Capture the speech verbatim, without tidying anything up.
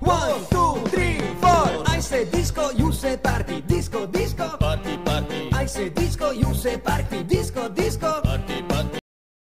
One, two, three, four. I say disco, you say party. Disco, disco. Party, party. I say disco, you say party. Disco, disco.